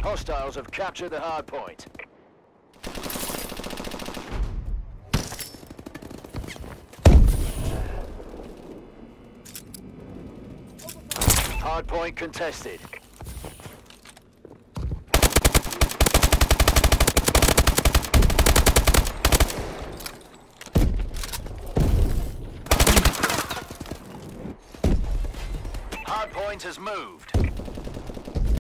Hostiles have captured the hard point. Hard point contested. Hard point has moved.